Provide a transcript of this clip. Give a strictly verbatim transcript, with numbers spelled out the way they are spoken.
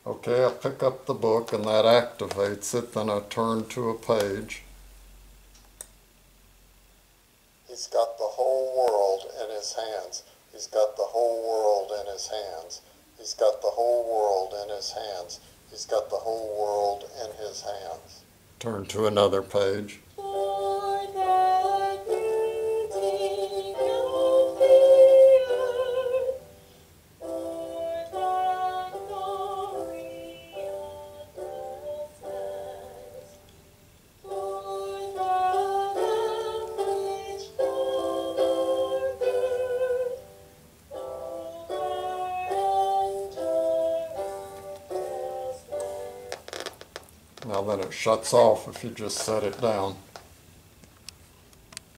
Okay, I pick up the book and that activates it, then I turn to a page. He's got the whole world in his hands. He's got the whole world in his hands. He's got the whole world in his hands. He's got the whole world in his hands. Turn to another page. Now then it shuts off if you just set it down.